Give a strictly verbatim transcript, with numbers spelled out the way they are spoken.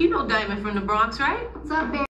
You know Diamond from the Bronx, right? What's up, babe?